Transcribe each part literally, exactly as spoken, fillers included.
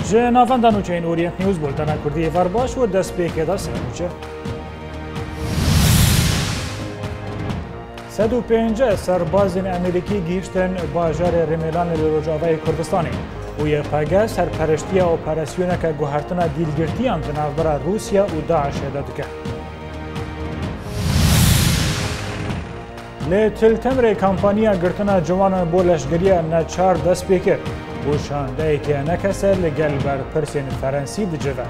جه ناوەندان و چین ئۆریەنت نیوز بولتەنە کوردی ئێوار باش و دەست پێکێدا سەرنووچە سەد و پێنجە سەربازین ئەمریکی گیشتن باژارێ ڕێمێلانە لە ڕۆژاوای کوردستانی و یەپەگە سەرپەرشتیە ئۆپەراسیۆنەکە گوهارتنە دیلگرتیان لە ناوبەرە رووسیا و داعشێدا دکە. لێ تلتەمرێ کامپانیا گرتنە جوانان بۆ لەشگریە نەچار دەست پێ کرد و شاندەیەکێ نەکەسە لەگەل بەرپرسێن فەرەنسی دجەوە.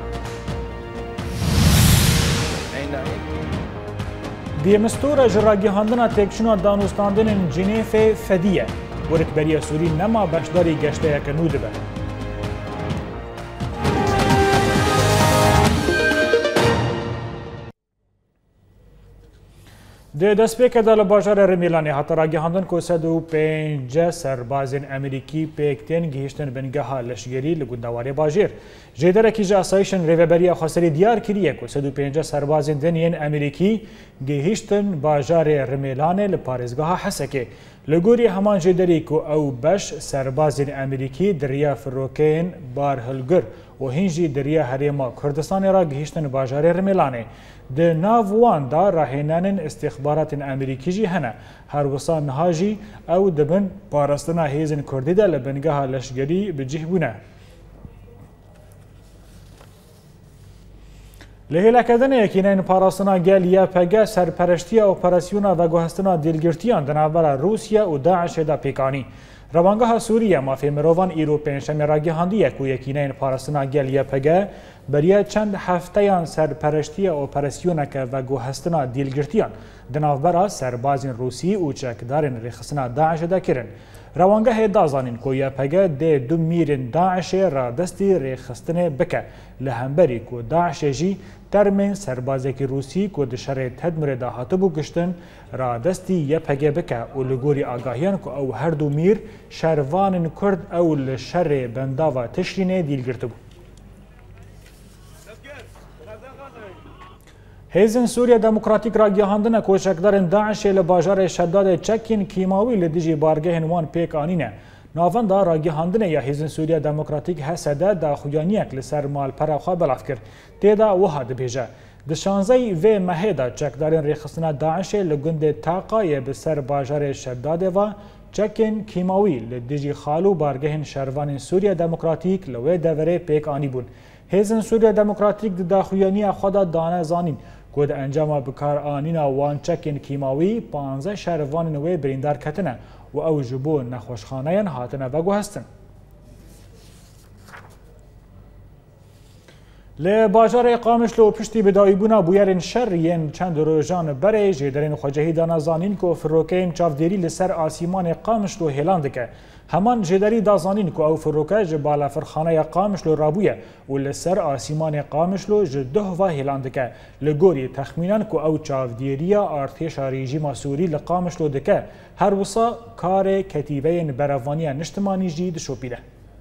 دیمستورە ji ragihandina têkçûna danûstandinên Cinêfê fediye. Werikberiya Sûrî nema beşdarî geşteyeke nû dibe. Di destpêke de li bajarê Rêmîlanê hate ragihandin ku sed û pênce serbazên Emerîkî pêk tên gihîştin bingeha leşgerî li gundawarê bajêr. Jêderekî ji asayişên rêveberiya Xweserî diyar kiriye ku sed û pênce serbazên deniyên Emerîkî gihîştin bajarê Rêmîlanê li parêzgeha Hesekê. Li gorî heman jêderî ku ew beş serbazên Emerîkî di riya firokeyên Barhilgir û hîn jî di riya Herêma Kurdistanê ra gihîştin bajarê Rêmîlanê. Di nav wan da rahênanên istîxbaratên Emerîkî jî hene. Her wisa niha jî ew dibin parastina hêzên Kurdî de li bingeha leşgerî bicih bûne. Li hêlekedanê yekîneyên parastina gel Y P G serpereştiya operasyona veguhestina dîlgirtiyan di navbera Rûsya û Daişê da pêkanî. Revangeha Sûriye mafê mirovan îro pênşemê ragihandiye ku yekîneyên parastina gel Y P G beriya çend hefteyan serpereştiya operasyoneke veguhestina dîlgirtiyan di navbera serbazên Rûsî û çekdarên rêxistina Daişê de kirin. Rewangehê da zanîn ku Y P G dê du mîrên Daişê ra destî rêxistinê bike li hemberî ku Daişê jî termên serbazekî Rûsî ku di şerê Tedmirê de hatibû giştin ra destî Y P G bike û li gorî agahiyan ku ew her du mîr şervanên Kurd ew li şerê bendava Tişrînê dîlgirtibû. Hêzên Sûriya Demokratîk ragihandine koçekdarên Daişê li bajarê Şeddadê çekên kîmawî li dijî bargehên wan pêk anîne. Navenda ragihandinê ya Hêzên Sûriya Demokratîk Hese de daxuyaniyek li ser malpera xwe belav kir. Têda wiha dibêje. Di şanzeyî vê mehê de çekdarên rêxistina Daişê li gundê Taqayê bi ser bajarê Şeddadê ve çekên kîmawî li dijî xal û bargehên şervanên Sûriya Demokratîk li wê deverê pêk anîbûn. Hêzên Sûriya Demokratîk di daxuyaniya xwe de dane zanîn ku di encama bikaranîna wan çekên kîmawî panze şervanên wê birîndar ketine û ew ji bo nexweşxaneyan hatine veguhestin. Li bajarê Qamişlo piştî bidayîbûna bûyerên şer yên çend rojan berê jêderên xwecehî dana zanîn ku firokeyên çavdêrî li ser asîmanê Qamişlo hêlan dike. Heman jêderî da zanîn ku ew firoke ji balafirxaneya Qamişlo rabûye û li ser asîmanê Qamişlo ji duhva hêlan dike. Li gorî texmînan ku ew çavdêriya artêşa rejîma Sûrî li Qamişlo dike. Her wisa karê ketîbeyên berevaniya niştimanî jî dişopîne.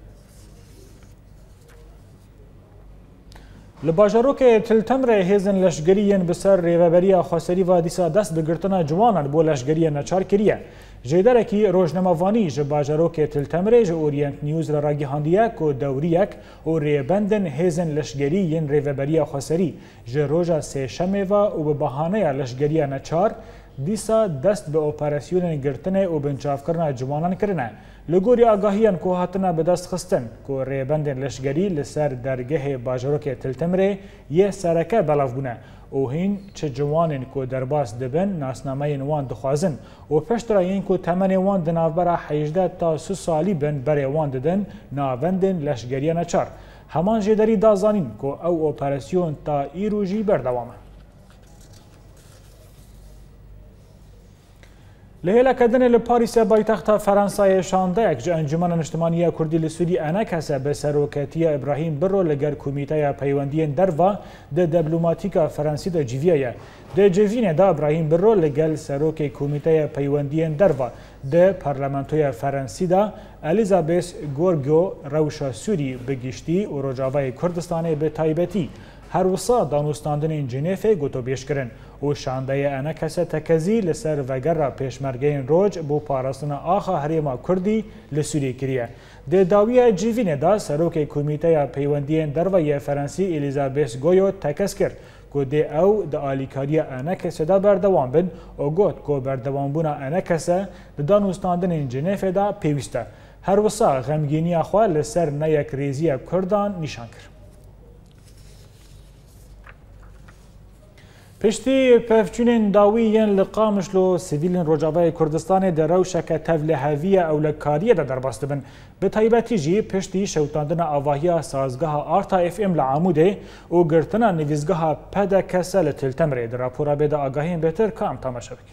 Li bajarokê Tiltemrê hêzên leşgeriyên bi ser rêveberiya Xweserî ve dîsa dest bi girtina ciwanan bo leşgeriya neçar kiriye. Jêderekî rojnemavanî ji bajarokê Tiltemrê ji Orient News re ragihandiye ku dewriyek û rêbendên hêzên leşgerî yên rêveberiya Xweserî ji roja sêşemê ve û bi behaneya leşgeriya neçar dîsa dest bi operasyonên girtinê û binçavkirina ciwanan kirine. Li gorî agahiyan ku hatine bi dest xistin ku rêbendên leşgerî li ser dergehê bajarokê Tiltemrê yê sereke belav bûne û hîn çi ciwanên ku derbas dibin nasnameyên wan dixwazin û peştira yên ku temenê wan di navbera hejde ta su salî bin berê wan didin navendên leşgeriya neçar. Heman jêderî da zanîn ku ew operasyon ta îro jî berdewam e. Li hêlekedinê li Parîsê paytexta Fransayê şandeyek ji Encumena Niştimaniya Kurdî li Sûrî enekese bi seroketiya İbrahîm Birro li ger Komîteya Peywendiyên Derva di diplomatîka Fransî de civîye. Di civînê de İbrahîm Birro li gel serokê Komîteya Peywendiyên Derva di Parlamentoya Fransî de Elizabeth Gorgio rewşa Sûrî bi giştî û Rojavayê Kurdistanê bi taybetî هەروسا دانوستاندنین جنێفێ گوتۆبێژکردن و شاندەیە ئەنە کەسە تەکەزی لەسەر ڤەگەڕا پێشمەرگەین ڕۆژ بۆ پاراستنە ئاخا هەرێما کوردی لە سووری کریە. دێداویە جیڤینێدا سەرۆکەی کومیتەیە پەیوەندیên دەرڤەیە فەرەنسی ئێلیزابێس گۆیۆ تەکەس کرد کو دێ ئەو دە ئالیکاریە ئەنە کەسەدا بەردەوام بن و گوت کۆ بەردەوامبوونا ئەنە کەسە لە دانوستاندنین جنێفێدا پێویستە. هەروەسا غەمگینیە خوا لەسەر نەیەک رێزیە کوردان نیشان کرد. پشتی پفچونên dawî yên li Qamişlo sivîlên Rojavayê Kurdistanê de rewşeke tevliheviya ewlekariyê de derbas dibin. Bi taybetî jî piştî şewtandina avahiya sazgeha Arta F M li Amûdê û girtina nivîzgeha Pedekese li Tiltemirê di rapora bê de agahiyên bêtir kam tamaşa bikin.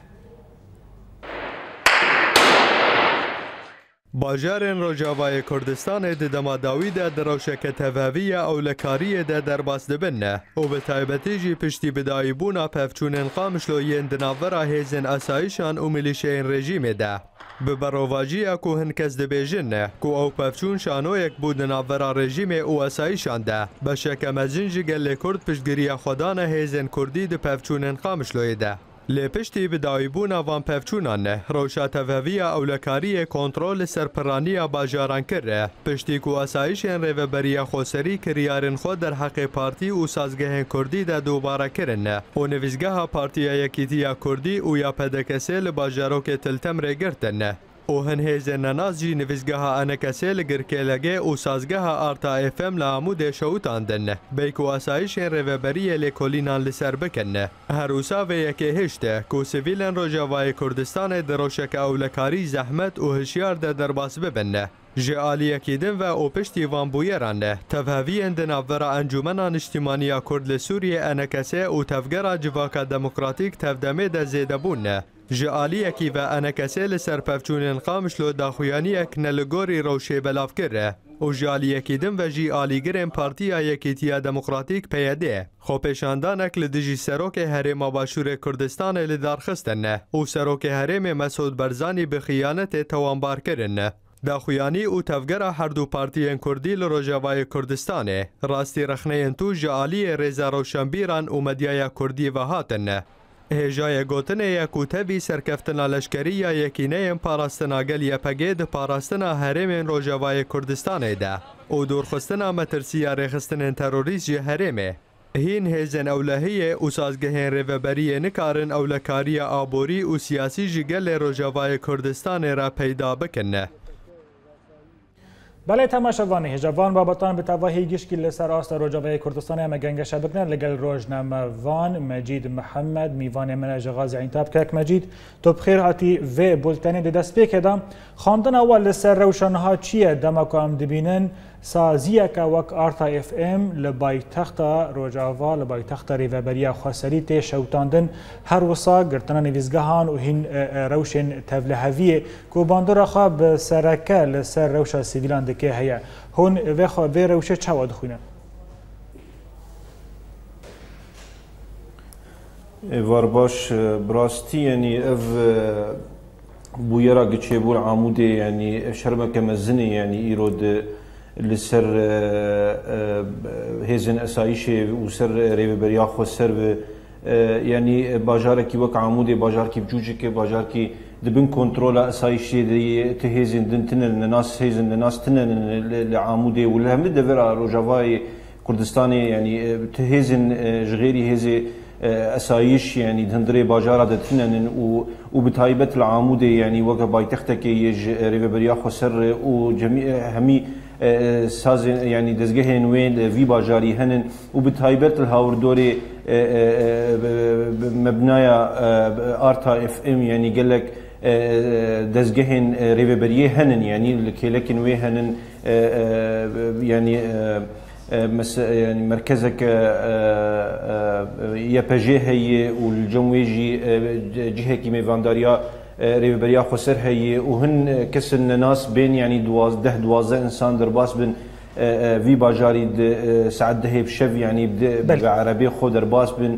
Bajarên Rojavayê Kurdistanê di dema dawî de di rewşeke tevheviya ewlekariyê de derbas dibin ne û bi taybetî jî piştî bidayîbûna pevçûnên Qamişlo yên di navbera hêzên esayîşan û milîşeyên rejîmê de. Bi berovajiya ku hin kes dibêjin ne ku ew pevçûn şanoyek bû di navbera rejîmê û esayîşan de. Beşeke mezin ji gelê Kurd piştgiriya xwedana hêzên Kurdî di pevçûnên Qamişloyê de. Lê piştî bidayîbûna van pevçûnan ne rewşa tevheviya ewlekariyê kontrol li serpiraniya bajaran kir e. Piştî ku esayîşên rêveberiya Xweserî kiryarên xwe derheqê partî û sazgehên Kurdî de dubare kirin ne û nivîzgeha Partiya Yekîtiya Kurdî û ya Pedekesê li bajarokê Tiltemirê girtin ne. û hin hêzên nenaz jî nivîzgeha Enekesê li Girkêlegê û sazgeha Arta F M li Amûdê şewitandin bêy ku esayîşên rêveberiyê lêkolînan li ser bikin ne. Herûsa vê yekê hişt e ku sivîlên Rojavayê Kurdistanê di rewşeke ewlekarî zehmet û hişyar de derbas bibin ne. Ji aliyekî din ve û piştî vanbûyeran de tevheviyên di navbera Encûmena Niştimaniya Kurd li Sûriyê Enekesê û tevgera Civaka Demokratîk tevdemê de zêdebûn ne. Ji aliyekî ve Enekesê li ser pevçûnên Qamişlo daxuyaniyek ne li gorî rewşê belavkir e û ji aliyekî din ve jî alîgirên Partiya Yekîtiya Demokratîk P Y D xwepêşandanek li dijî serokê Herêma Başûrê Kurdistanê li darxistin ne û serokê Herêmê Mesûd Barzanî bi xiyanetê tewambar kirin ne. Daxuyanî û tevgera herdû partiyên Kurdî li Rojavayê Kurdistanê rastî rexneyên tû ji aliyê rêza rewşenbîran û medyaya Kurdî ve hatin ne. Hêjayê gotinê ye ku tevî serkeftina leşkerî ya yekîneyên parastina gel Y P G di parastina herêmên Rojavayê Kurdistanê de û dûrxistina metirsiya rêxistinên terorîst ji herêmê. Hîn hêzên ewlehiyê û sazgehên rêveberiyê nikarin ewlekariya aborî û siyasî ji gelê Rojavayê Kurdistanê re peyda bikin ne. بله تماشاوانی هجوان بابتان به تواهی گشکی لسر آست روجاوی کردستان هم گنگشه بکنن لگل روزنامه وان مجید محمد میوان من جغاز عینتاب کک مجید تو بخیر هاتی و بولتنی د دست بکدم خواندن اول لسر روشنها چیه دمکام دبینن سازیه که وک آرتا اف ام لبای تخت روجاوا لبای تخت ریوبریا خسری تی شوتاندن هر وسا گرتن نویزگهان و هین روشن تبلهویه کو باندورا خواب سرکه لسر روشا سیویلان که هيا هون وخو ويروشه چاو دخونه وارباش براستي يعني اف بويرا گچيبول عمودي يعني شرمك مزني يعني يرود لسر هيزن اسايشه وسر ريبريا خو سر يعني باجاركي وك عمودي باجاركي بجوجكي باجاركي دبن كنترول اسايشي دي تهيزن دنتن الناس هيزن الناس تنن لعمودي ولا هم دفر روجافاي كردستاني يعني تهيزن جغيري هيزي اسايش يعني دندري باجارا دتنن وبتايبت العمودي يعني وك بايتختك يج ريبريا خسر وجميع همي ساز يعني دزگهن وين في باجاري هنن وبتايبت الهاوردوري مبنايا ارتا اف ام يعني قال لك دزگهن ريبريه هنن يعني لكن وي هنن يعني مس يعني مركزك يا بجي هي والجمويجي جهه كيمي فانداريا ريبريا خسر هي وهن كسن ناس بين يعني دواز ده دوازه انسان درباس بن في باجاري سعد دهي بشف يعني بعربي خو درباس بن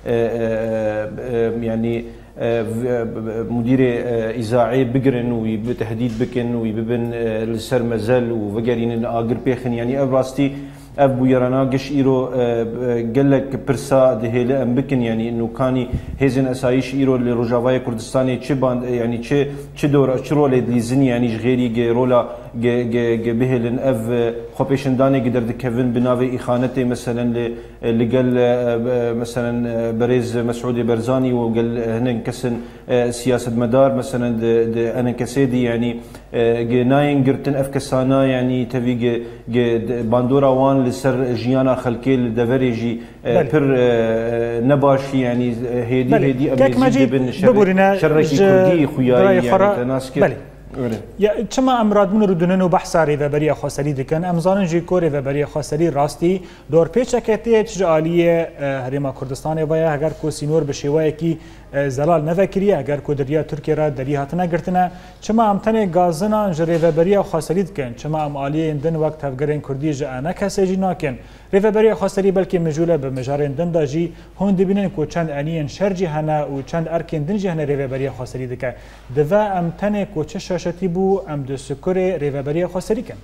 يعني مدير اذاعي بقرن وبتهديد بكن وببن لسر مزل وفقرين اقر بيخن يعني ابراستي اف بويرانا قش ايرو قال لك برسا دهيله ام بكن يعني انه كاني هيزن اسايش ايرو لروجافاي كردستاني تشي باند يعني تشي تشي دور تشرول ليزني يعني غيري رولا بهلن اف خوبيشنداني قدر كيفن بنافي اخانته مثلا اللي قال مثلا بريز مسعود برزاني وقال هنا كسن سياسه مدار مثلا انا كسيدي يعني ناين قرتن اف كسانا يعني تبي باندورا وان لسر جيانا خلكي لدفريجي بر نباشي يعني هيدي هيدي ابي بن شركي كردي خوياي يعني تناسك یا چما امراد من ردونن و بحث ریوبری خاصری دکن امزان جی کو ریوبری خاصری راستی دور پیچکتی چجالیه هریما کردستان و یا اگر کو سینور بشوای کی زلال نفکری اگر کو دریا ترکیه را دری هاتنه گرتنه چما امتنه گازنا ریوبری خاصری دکن چما ام عالیه اندن وقت افگرین کردی جانا کسیجی ناکن ریوبری خاصری بلکه مجوله به مجارن دنداجی هون دبینن کو چند انین شرجی هنا و چند ارکن دنجی هنا ریوبری خاصری دکه دوا امتنه کو چه شتی بو ام د سکور ریوبری خاصری کن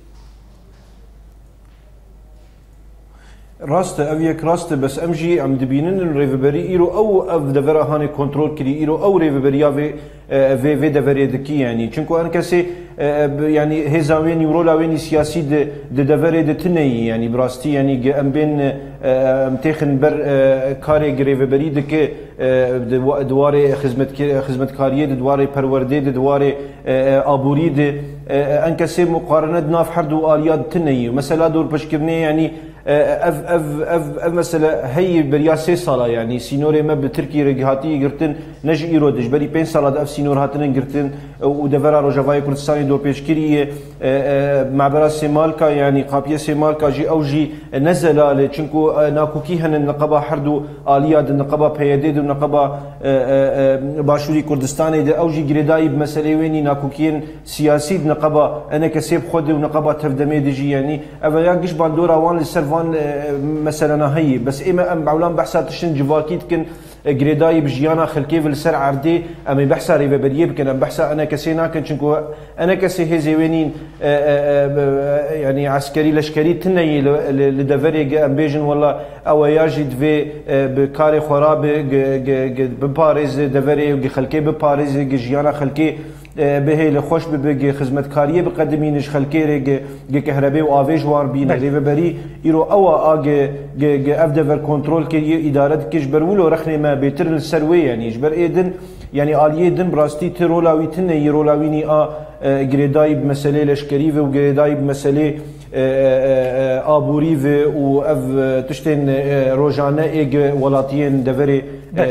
راست اویک راست بس امجی ام دبینن ریوبری ایرو او اف دورا هانی کنترل کری ایرو او ریوبریا و و و دوری دکی یعنی چونکو ان کسی يعني هزاوين يورولاوين سياسي د د دفري د تني يعني براستي يعني ام بين متخن بر كاري غريف بريد ك دواري خدمت خدمت كاريه دواري پرورده دواري ابوري د انكسي مقارنه ناف حردو اليات تني مثلا دور بشكرني يعني اف اف اف, أف مثلا هي برياسي صاله يعني سينوري ما بتركي رجهاتي قرتن نجي ايرو دجبري بين صاله اف سينور هاتن قرتن ودفرا روجافاي كردستاني دور بيشكريه مع برا سيمالكا يعني قابيه سيمالكا جي او جي نزل لتشنكو ناكوكي هن النقابه حردو اليات النقابه بيديد النقابه باشوري كردستاني او جي جريداي بمساله ويني ناكوكين سياسي النقابه انا كسيب خد ونقابه تفدمي ديجي يعني افياقش باندورا وان للسرفان مثلا هي بس اما ام بعولان بحثات شن جواكيت كن جريداي بجيانا خلكيف السر عردي امي بحثا ريفبريه بكن ام بحثا انا كسينا كنشنكو انا كسي هي زوينين يعني عسكري لشكري تني لدفري ام بيجن والله او ياجد في بكاري خراب بباريز دفري خلكي بباريز جيانا خلكي به لخوش ببگی خدمتکاری بقدمینش خلکی رگ كهرباء و آویج وار بین ریوبری ایرو او آگ افدور کنترل کی اداره کش برولو رخنه ما بهتر السروي يعني جبر ايدن يعني آلیه دن براستی ترولاوی تنه یرولاوینی آ گریدای بمساله لشکری و گریدای بمساله آبوری و اف تشتین روزانه ایگ ولاتین دوری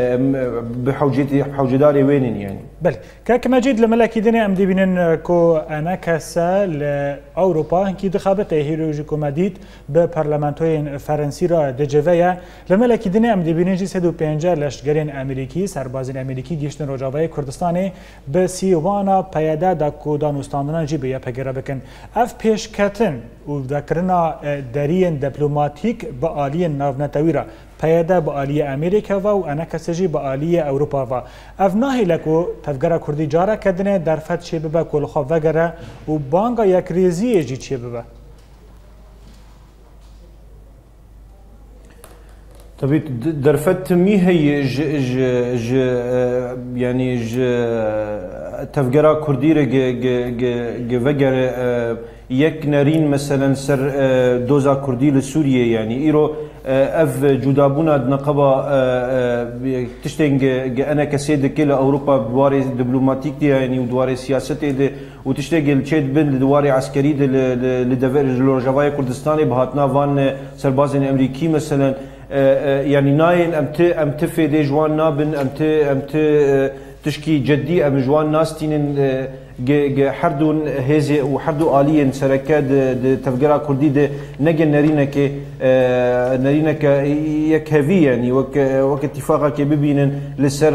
بحوجتي حوجداري وينين يعني بل كاك مجيد لملاكي دنيا ام ديبينن كو انا كاسا لاوروبا كي دخابته هيروجي كوماديت ببرلمانتوين فرنسي را دجويا لملاكي دنيا ام ديبينن جي سد و پنجاه لشگرين امريكي سربازين امريكي گشتن روجاوي كردستاني بسيوانا پيادا دا كو دانوستاندنا جي بيا پگرا بكن اف پیش كتن و ذكرنا درين دبلوماتيك بعالين ناونتاويرا پیاده با آلیه امریکا و انا کسیجی با آلیه اروپا و افناهی لکو تفگره کردی جاره کدنه در فت چه ببه کل خواب وگره و بانگا یک ریزی جی چه ببه طبعا در فت می هی ج ج ج يعني ج تفجرا كرديره ج ج ج وجر يك نارين مثلا سر دوزا كردي لسوريا يعني ايرو اف جدابونا نقبه تشتنج انا كسيد كلا اوروبا دواري دبلوماتيك دي يعني ودواري سياسه دي وتشتغل تشيد بن دواري عسكري لدفر الجواي كردستاني بهاتنا فان سربازين امريكي مثلا يعني ناين امت امت في دي جوان نابن امت امت تشكي جدي ام جوان ناس تين حردون هزي وحردو آليين سركات تفجرا كردي ده نجن نرينك نرينك يكهفي يعني وك وك اتفاقا كبيبين لسر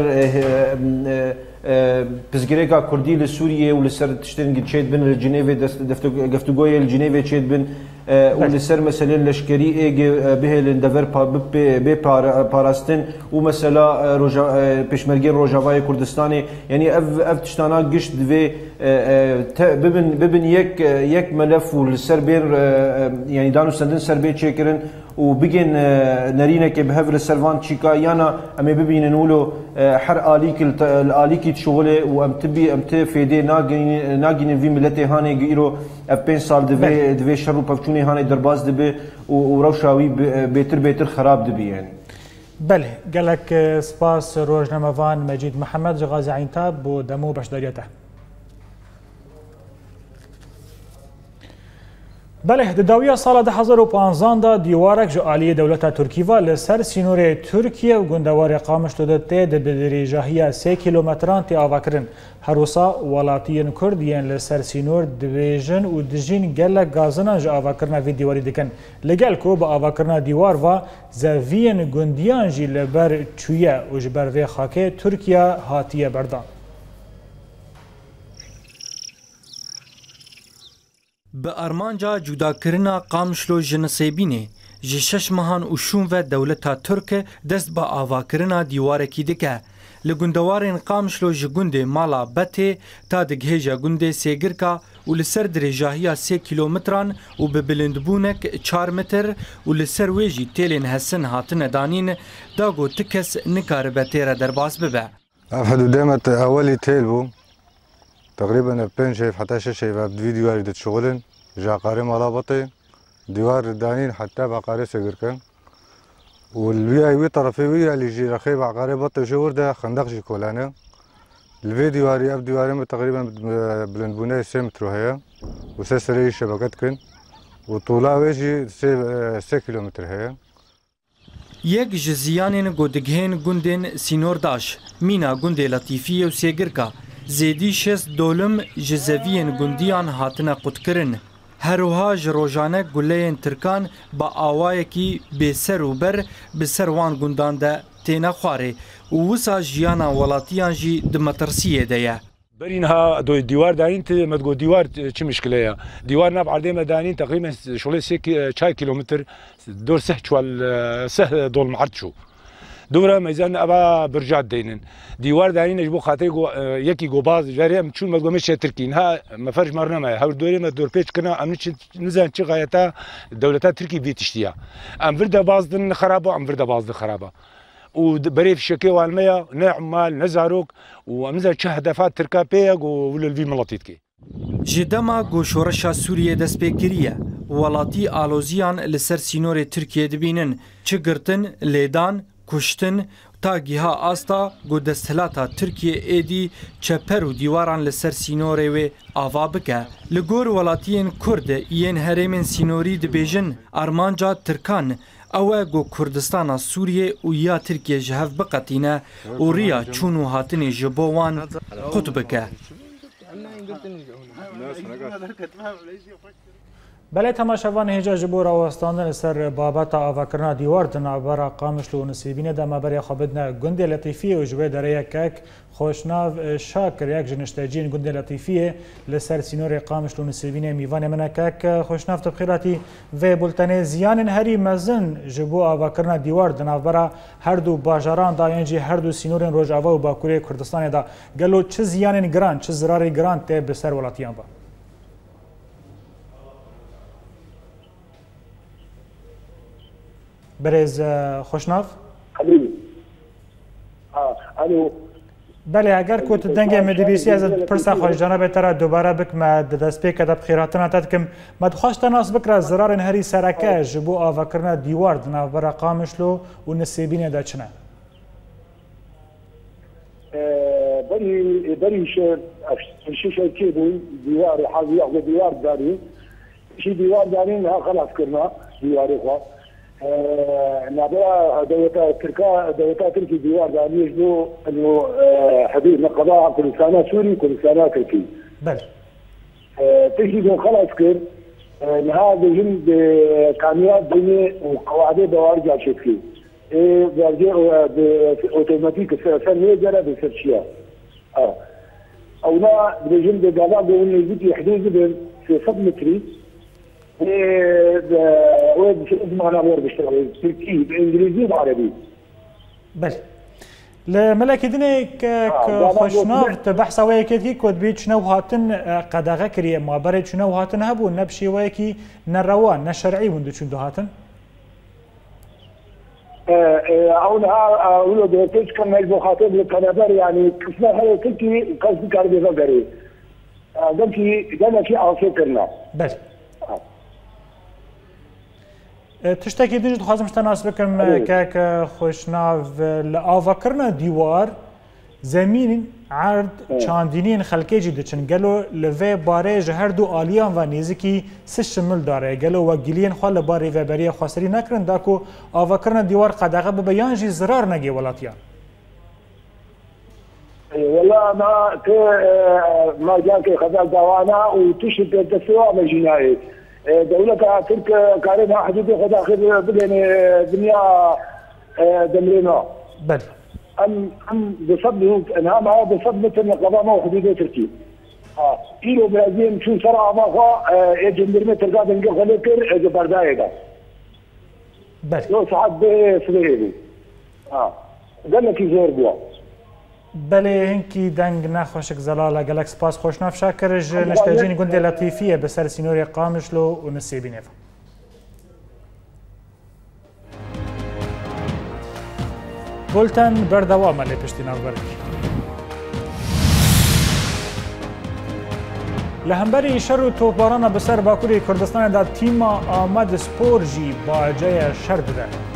بزجريكا كردي لسوريا ولسر تشتين تشيد بين الجنيفة دفتو دفتوجوية الجنيفة تشيد بين ولسر مثلا لشكري ايج به الاندفر ب باراستن ومثلا روجا بيشمرجين روجافاي كردستاني يعني اف اف تشتانا قشت في ببن ببن يك يك ملف والسربير يعني دانو سندن سربير تشيكرن وبيجن نرينا كبهفر السرفان تشيكا يانا امي ببين نقولوا حر اليك الاليك شغله وام تبي ام تفيدي ناجين ناجين في ملتي هاني غيرو ابين سال دبي دبي شرو بفچوني هاني درباز دبي وروشاوي بيتر بيتر خراب دبي يعني بله قالك سباس روزنامه‌وان مجید محمد غازی عینتاب بو دمو بەشداریەتە. بله داویە ساڵە ده هەزار و پانزدە دا دیوارێک ji aliyê dewleta Tirkî li ser sînorê Tirkiye û gundewarê Qamişlo tê di dirêjahiya sê kîlometran tê avakirin. Her wisa welatiyên Kurd yên li ser sînor dibêjin û dijîn gelek gazinan ji avakirina vê dîwarî dikin. Li gel ku bi avakirina dîwar va zeviyên gundiyan jî li ber çûye û ji ber vê xakê Tirkiye hatiye berdan. Bi armanca cudakirina Qamişlo ji Nisêbînê ji şeş mehan û şûn ve dewleta Tirk dest bi avakirina dîwarekî dike. Li gundewarên Qamişlo ji gundê mala Betê ta digihêja gundê Sêgirka û li ser dirêjahiya sê kîlometran û bi bilindbûnek çar metir û li ser wê jî têlên hesin hatine danîn da got ti kes nikaribe tê re derbas bibe. Ev hedûdê me ewelî têl bû. تقريبا بين شايف حتى شيء فيديو اللي تشغلن جا قاري ملابطي ديوار دانين حتى بعقاري سجركن والوي اي وي طرفي وي اللي يجي رخيب عقاري بطي شور ده خندق شي كولانا الفيديو هاري اب ديواري تقريبا بلندبونه سي متر هي وسسري شبكات كن وطولها ويجي سي كيلومتر هي یەک ji ziyanên godgehên gundên Sînordaş, mîna gundê Letîfiye û Sêgirka zêdî şêst dolim ji zeviyên gundiyan hatine qutkirin. Herwiha ji rojane guleyên Tirkan bi awayekî bêser û ber bi ser wan gundan de têne xwarê û wisa jiyana welatiyan jî di metirsiyê de ye. برينها دو ديوار دانين ما تقول ديوار شو مشكله ديوار ناب عردين دانين تقريبا شغله سيك شاي كيلومتر دور سه شوال سه دول معرض شو دوره ميزان ابا برجات دينن ديوار دانين يجبو خاطر يكي غوباز جاري شو ما تقول مش تركين ها ما فرج مرنا ما هاو دوري ما دور بيش كنا امن نزان شي غايتا دولتات تركي بيتشتيا ام فردا بازدن خرابه ام فردا بازد خرابه وبريف شكي والميا نعمال نزاروك ومزا هدفات تركا بيغ وللفي ملاتيتكي جدما گوشورشا سوریه دست بگیریه ولاتی آلوزیان لسر سینور ترکیه دبینن چه گرتن لیدان کشتن تا گیها آستا گو دستهلاتا ترکیه ایدی چپر و دیواران لسر سینوره و آوا بکه لگور ولاتیین کرد این هرمین سینوری دبیجن ارمانجا ترکان اوه گو کردستان سوریه و یا ترکیه جهف بقتینه و ریا چونو هاتنی جبوان قطبکه بله تماشاوان هجا جبور آواستاندن سر بابت آواکرنا دیوار دنابرا قامشلو و نصیبینه دما برای خوابدنا گند لطیفیه و جوه داره یکک خوشناو شاکر یک جنشتاجین گند لطیفیه لسر سینور قامشلو و نصیبینه میوان منکک خوشناو تبخیراتی و بلتنه زیان هری مزن جبو آواکرنا دیوار دنابرا هر دو باجاران داینجی هر دو سینور روج آوا و باکوری کردستان دا گلو چه زیان گران چه زرار گران ته بسر ولاتیان با برز خوشناف حبيبي اه الو بله اگر کوت دنگ مدبیسی از پرسا خوش جناب ترا دوباره بکم دست پی کدب خیراتنا تدکم مدخواش تناس بکر زرار هری سرکه جبو آوکرنا دیوار دنا برا قامشلو و نسیبین دا چنه بری بری شو شو كيبو ديوار حاضر ياخذ ديوار داري شي ديوار داري خلاص كرنا ديوار اخر نابرا دولتا تركا دولتا تركي ديوار داري يجبو انه حدود نقضاء كل سنه سوري كل سنه تركي بل تجي خلاص كر هذا جنب كاميرات بيني وقواعد دوار جا شكلي ايه برجع اوتوماتيك سر جرى بسرشيا اه او لا بجنب قضاء بيقول لي حدود في صد متري وين بشوف معنا غير بيشتغل تركي بانجليزي وعربي بل لملك دنيك خوشناف بحث وياكي كود بيت شنو هاتن قداغه كريه ما برد شنو هاتن هبو نبشي وياكي نروان نشرعي وندو شنو هاتن اونها اولو دوتش كان المخاطب للقنابر يعني كسنا هي كلتي قصدي كاربي فقري دمشي دمشي على فكرنا بس تشتكي دنج دخوازم شتناس بكم كاك خوشناف لآفا كرنا ديوار زمین عرض چاندینین خلکی جدید چن گلو لوی باره جهر دو آلیان و نیزکی سش مل داره گلو و گلین خال باره و بری خسری نکرن داکو آوا کردن دیوار قدغه به بیان جی زرار نگی ولاتیان. والله ما ك ما جاك خذال دوانا وتشد التسوى بالجنائي دولة ترك كارثة حدود خذا آخر بدين دنيا دمرنا. بل. أم أم بصدق أنها ما بصدق مثل قضاء ما حدود تركي. آه كيلو برازيل شو سرعة ما خا يجندر مثل قاعد نقول خليكر جبرداية ده. بل. لو صعد بسريري. آه قال لك يزور بوا. بله هنکی دنگ نخوشک زلاله گلک سپاس خوشناف شاکرج نشتاجین گنده لطیفیه بسر سینوری قامشلو و نسیبی نیفا بولتن بردوام لی پشتی ناو برکی لهمبری شر و توپباران بسر باکوری کردستان دا تیما آمد سپور جی باجه شر بده